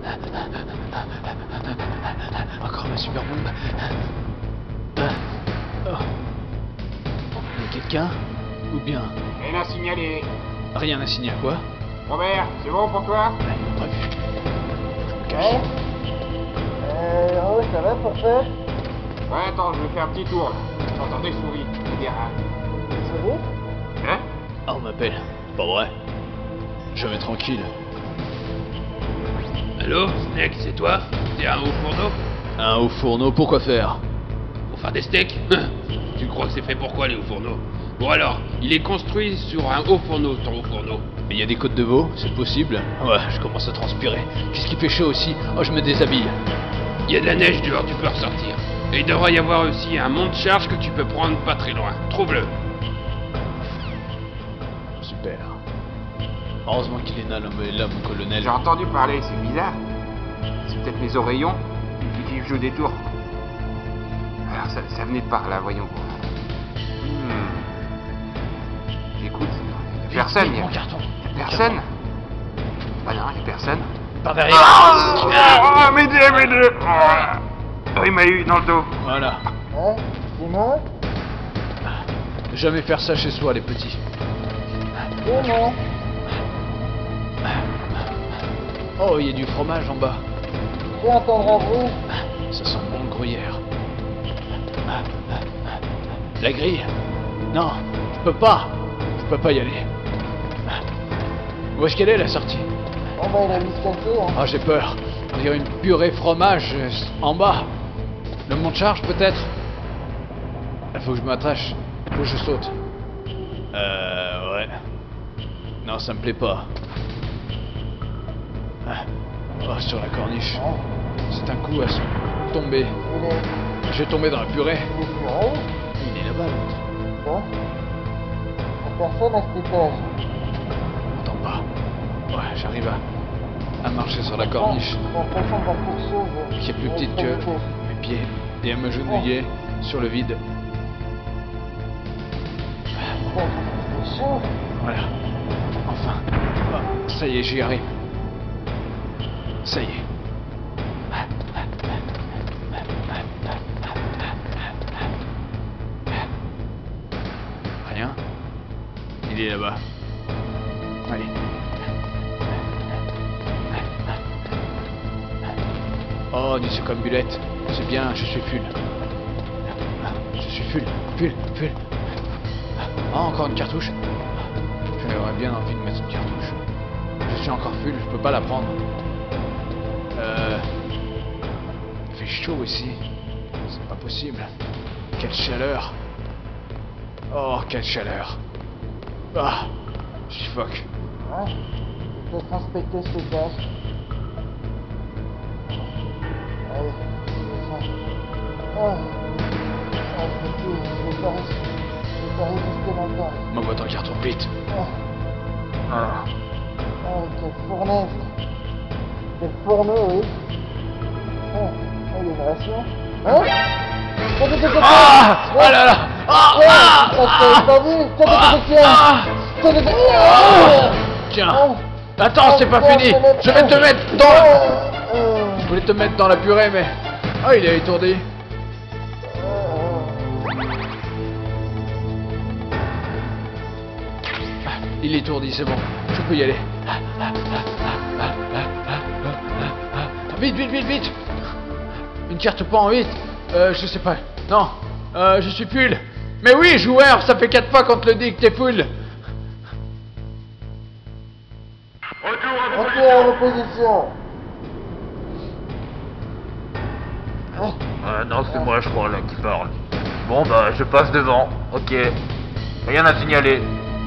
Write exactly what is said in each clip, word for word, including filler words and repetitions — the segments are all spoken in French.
Encore ma super bombe. Oh. Il y a quelqu'un? Ou bien... Rien à signaler. Rien à signaler, quoi? Robert, c'est bon pour toi? Ouais, pas vu. Ouais. Euh, ouais, ça va, parfait. Ouais, attends, je vais faire un petit tour là. J'entends des souris, des rats. C'est bon? Hein? Ah, on m'appelle. Pas vrai. Jamais tranquille. Allô, Snake, c'est toi? T'es un haut fourneau? Un haut fourneau, pourquoi faire? Pour faire des steaks? Tu crois que c'est fait pour quoi les hauts fourneaux? Bon alors, il est construit sur un haut fourneau, ton haut fourneau. Mais il y a des côtes de veau, c'est possible? Ouais, je commence à transpirer. Qu'est-ce qui fait chaud aussi? Oh, je me déshabille. Il y a de la neige dehors, tu peux ressortir. Et il devrait y avoir aussi un monte-charge que tu peux prendre pas très loin. Trouve-le. Super. Heureusement qu'il est là, l'homme, là, mon colonel. J'ai entendu parler, c'est bizarre. C'est peut-être mes oreillons qui jouent des tours. Alors ça, ça venait de par là, voyons. Hmm. J'écoute. Personne, Vite, y a... mon carton. Personne. Bah non, y a personne. Par derrière. Ah, m'aider, m'aider. Oh, il m'a eu dans le dos. Voilà. Hein? Dis-moi? Jamais faire ça chez soi, les petits. Dis-moi? Oh, il y a du fromage en bas. Je vais entendre un bruit. Ça sent bon le gruyère. La grille? Non, je peux pas. Je peux pas y aller. Où est-ce qu'elle est, la sortie? Oh bah il a mis se casser, hein. Ah, j'ai peur. On dirait une purée fromage euh, en bas. Le monte-charge, peut-être? Il faut que je m'attache. Faut que je saute. Euh, ouais. Non, ça me plaît pas. Ah. Oh, sur la corniche. Hein? C'est un coup à se tomber. Il est... Je vais tomber dans la purée. Il est puré. Il est là-bas, l'autre. Quoi? Y'a personne à cet étage. Attends pas. Ouais, j'arrive à, à marcher sur la corniche. J'ai l'impression de voir quelque chose. Qui est plus petite que mes pieds. Et à me genouiller sur le vide. C'est chaud. Voilà. Enfin. Ah, ça y est, j'y arrive. Ça y est. Rien. Il est là-bas. Allez. Oh, du succambulette. C'est bien, je suis full. Je suis full, full, full. Oh, encore une cartouche. J'aurais bien envie de mettre une cartouche. Je suis encore full, je peux pas la prendre. Euh... Il fait chaud ici. C'est pas possible. Quelle chaleur. Oh, quelle chaleur. Ah, je suffoque. Ouais. Je vais peut-être inspecter cet étage. Allez, descends. Ah. Ah, je peux plus, je vais pas résister. Je vais pas résister longtemps. Ma boîte en carton, vite. Ah. Ah. Ah, quelle fournaise. Quel fourneau, oui. Ah, ah, il y a une ration. Hein? Ah, oh là là. Ah, Ouais, ah, ah, je t'avais pas vu. Tiens, tiens, tiens, ah, tiens. Tiens, tiens, ah. tiens. Tiens. Attends, c'est pas fini. Je vais te mettre dans... Euh, Je voulais te mettre dans la purée, mais... Oh, il est étourdi. Il est étourdi, c'est bon. Je peux y aller. Vite, vite, vite, vite. Une carte pan, vite. Euh, je sais pas. Non. Euh, je suis full. Mais oui, joueur, ça fait quatre fois qu'on te le dit que t'es full. Retour à l'opposition. Euh, non, c'est moi, je crois, là, qui parle. Bon, bah, je passe devant. Ok. Rien à signaler.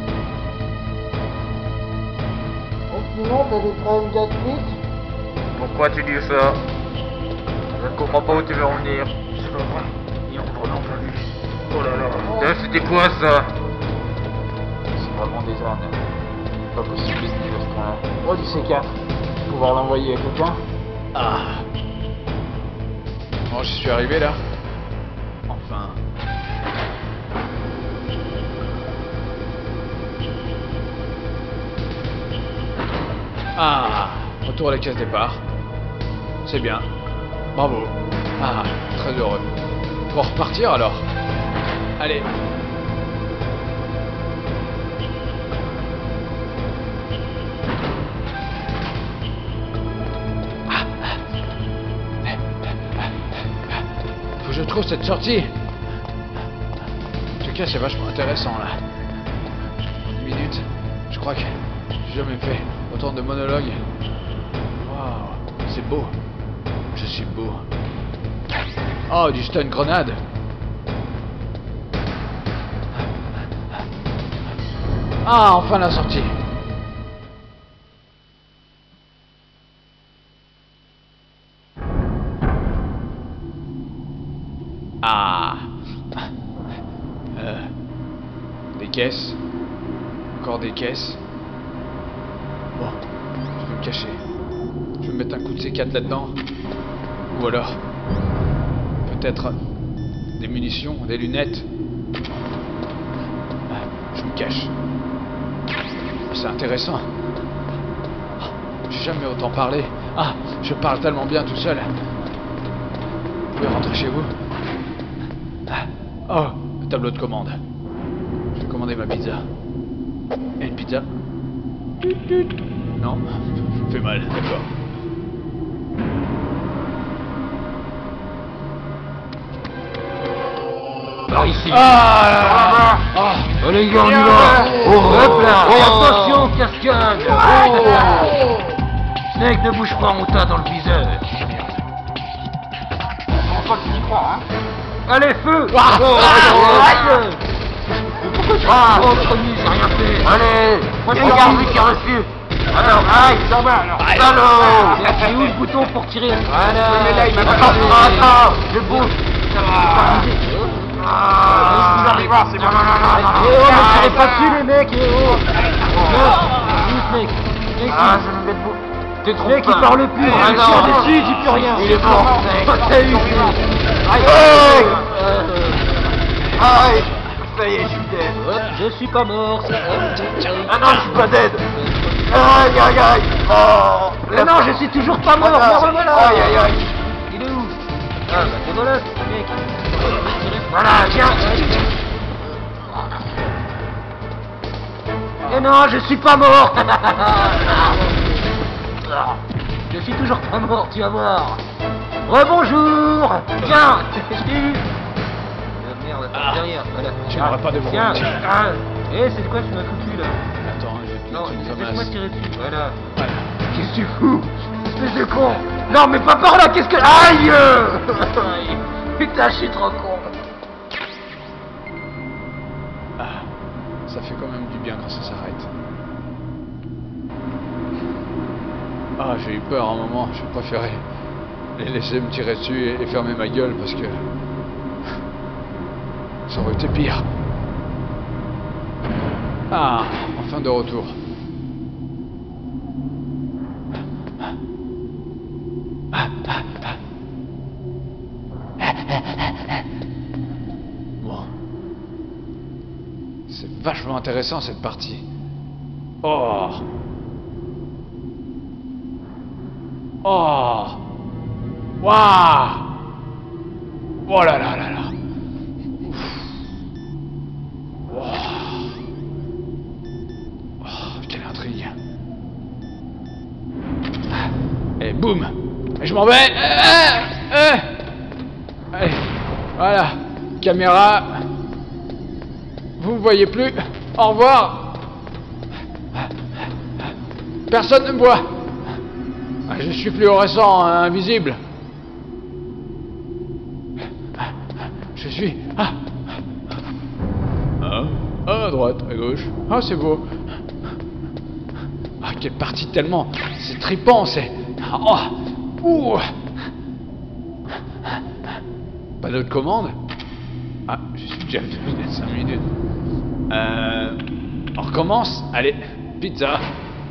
Et sinon, t'as des problèmes gastriques? Pourquoi tu dis ça? Je ne comprends pas où tu veux en venir. C'est pas vrai. Ils ont vraiment pas vu. Oh là là. Eh, c'était quoi ça? C'est vraiment des ânes. Pas possible de se dire ce point-là. Oh, du C quatre. Pouvoir l'envoyer à quelqu'un? Ah. Bon, j'y suis arrivé là. Enfin. Ah. Retour à la case départ. C'est bien. Bravo. Ah, très heureux. Pour repartir alors. Allez. Ah. Faut que je trouve cette sortie. En tout cas, c'est vachement intéressant là. Une minute. Je crois que j'ai jamais fait autant de monologues. Waouh, c'est beau. Je suis beau. Oh, du stun grenade. Ah, enfin la sortie. Ah. Euh, des caisses. Encore des caisses. Bon, je vais me cacher. Je vais mettre un coup de C quatre là-dedans. Ou alors, peut-être des munitions, des lunettes. Je me cache. C'est intéressant. J'ai jamais autant parlé. Ah, je parle tellement bien tout seul. Vous pouvez rentrer chez vous. Oh, le tableau de commande. Je vais commander ma pizza. Et une pizza. Non, ça me fait mal, d'accord. Par ici. Ah, ah, Allez, les gars, on y va. Oh, hop là. Oh, attention, cascade. Oh. Snake, ne bouge pas, on t'a dans le viseur. Comment toi tu y crois, hein? Allez, feu. Ah. Oh, Ah. oh, pourquoi tu ah, oh, premier, j'ai rien fait. Allez, regarde lui qui a reçu. Alors, aïe, Ça va alors. salaud. C'est où le bouton pour tirer? Voilà. Oui, mais là, il m'a pas Attends, fait. attends, je bouge. Ça va. Ah, vous arrivez, c'est bon. Non, non, non, non, non. Eh oh, ne tirez pas dessus les mecs, eh oh. Non, où Snake? Snake, Ah, je me mets debout. t'es trop Snake, il parle plus, Ah, il non. tire dessus, il dit plus rien. Il est mort, Snake. T'as eu, Aïe, Snake. aïe, aïe. Ça y est, je suis dead. Hop, je suis pas mort. Ah non, je suis pas dead. Aïe, aïe, aïe. Oh. Mais non, je suis toujours pas mort, Voilà. me revoilà. Aïe, aïe, aïe. Il est où? Ah, bah t'es voilà, mec. Voilà, tiens. Et non, je suis pas mort. Je suis toujours pas mort, tu vas voir. Rebonjour. Tiens, je t'ai eu. Euh, Merde, attends, Ah. derrière, voilà. Tu m'aurais pas devant Tiens, moi. ah. Eh, c'est quoi que tu m'as foutu là? Attends, je vais te Non, mettre une laisse-moi ramasse. tirer dessus, voilà. Voilà. Qu'est-ce que tu fous? Espèce de con. Non, mais pas par là, qu'est-ce que... Aïe. Putain, je suis trop con. Ah, ça fait quand même du bien quand ça s'arrête. Ah, j'ai eu peur à un moment, j'ai préféré les laisser me tirer dessus et, et fermer ma gueule parce que ça aurait été pire. Ah, enfin de retour. Bon. C'est vachement intéressant cette partie. Oh. Oh. Waouh. Oh là là là là. Ouf. Oh. Oh, quelle intrigue. Et boum. Et je m'en vais. Eh, eh. Allez. Voilà. Caméra. Vous me voyez plus. Au revoir. Personne ne me voit. Je suis fluorescent, hein, invisible. Je suis... Ah. Ah. Ah, à droite, à gauche. Ah, c'est beau. Ah, quelle partie tellement... C'est trippant, c'est... Oh. Ouh. Pas d'autre commande? Ah, je suis déjà venu de cinq minutes. Euh... On recommence? Allez, pizza.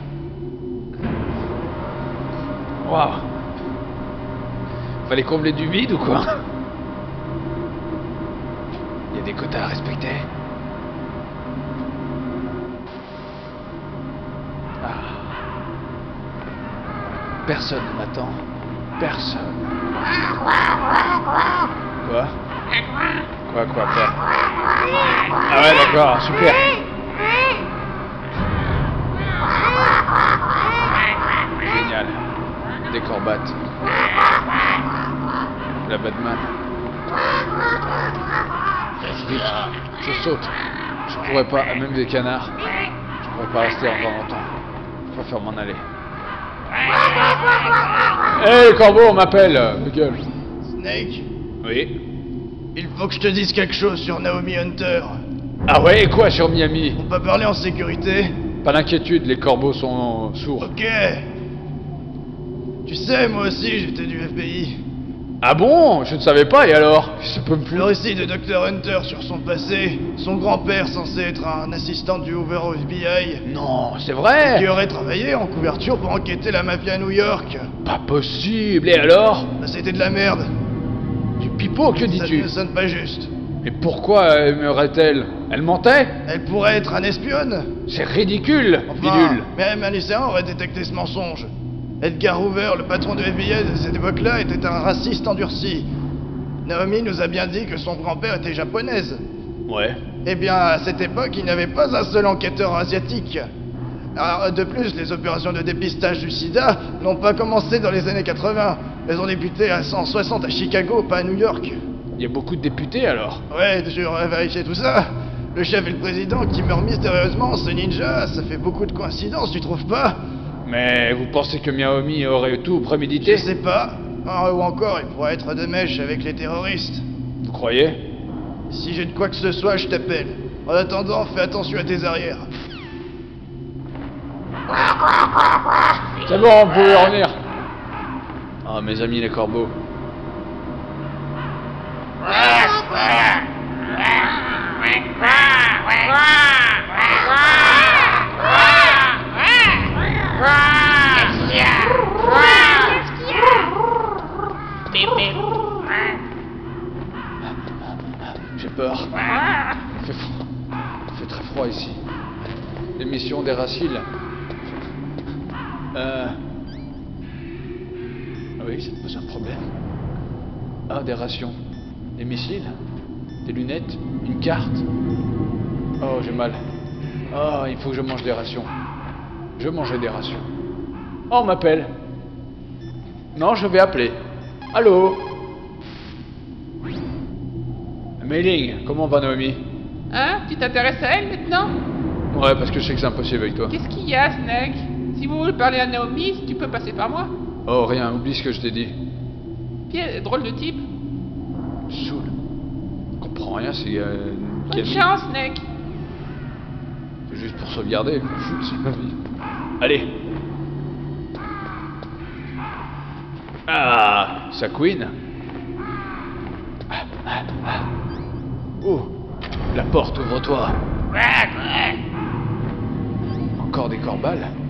Waouh. Fallait combler du vide ou quoi? Il y a des quotas à respecter. Ah. Personne ne m'attend. Personne. Quoi? Quoi, quoi, quoi? Ah ouais, d'accord, super. Génial. Des corbates. La Batman. Vite, je saute. Je pourrais pas, même des canards. Je pourrais pas rester encore longtemps. Je préfère m'en aller. Hé, hey, corbeau, on m'appelle, Miguel. Snake, Oui. il faut que je te dise quelque chose sur Naomi Hunter. Ah ouais, et quoi sur Miami? On peut parler en sécurité? Pas d'inquiétude, les corbeaux sont sourds. Ok. Tu sais, moi aussi, j'étais du F B I. Ah bon? Je ne savais pas, et alors? Ça peut me Le plus. récit de docteur Hunter sur son passé, son grand-père censé être un assistant du Hoover au F B I, Non, c'est vrai? qui aurait travaillé en couverture pour enquêter la mafia à New York. Pas possible, et alors? Bah, c'était de la merde. Du pipeau, que Ça dis-tu? ne sonne pas juste. Mais pourquoi aimerait-elle? Elle mentait? Elle pourrait être un espionne. C'est ridicule, Enfin, bidule. même un lycéen aurait détecté ce mensonge. Edgar Hoover, le patron de F B I de cette époque-là, était un raciste endurci. Naomi nous a bien dit que son grand-père était japonaise. Ouais. Eh bien, à cette époque, il n'y avait pas un seul enquêteur asiatique. Alors, de plus, les opérations de dépistage du sida n'ont pas commencé dans les années quatre-vingts. Elles ont débuté à cent soixante à Chicago, pas à New York. Il y a beaucoup de députés alors. Ouais, je vais vérifier tout ça. Le chef et le président qui meurent mystérieusement, ce ninja, ça fait beaucoup de coïncidences, tu trouves pas? Mais vous pensez que Miaomi aurait tout Je prémédité? sais pas. Ah, ou encore, il pourrait être de mèche avec les terroristes. Vous croyez? Si j'ai de quoi que ce soit, je t'appelle. En attendant, fais attention à tes arrières. C'est bon, vous pouvez revenir. Ah, mes amis les corbeaux. J'ai peur. Il fait froid. Il fait très froid ici. L'émission des Raciles. Euh... Ah oui, ça te pose un problème. Ah, des rations. Des missiles. Des lunettes. Une carte. Oh, j'ai mal. Oh, il faut que je mange des rations. Je mangeais des rations. Oh, on m'appelle. Non, je vais appeler. Allô? Mailing, comment va Naomi? Hein? Tu t'intéresses à elle maintenant? Ouais, parce que je sais que c'est impossible avec toi. Qu'est-ce qu'il y a, Snake? Si vous voulez parler à Naomi, tu peux passer par moi. Oh, rien, oublie ce que je t'ai dit. Pierre, drôle de type. Saoul. Je comprends rien, c'est... Euh, Bonne gamine. chance, Snake. C'est juste pour sauvegarder, je m'en fous de sa vie. Allez. Ah, sa queen. Ah, ah, ah. Oh, la porte, ouvre-toi. Encore des corbales.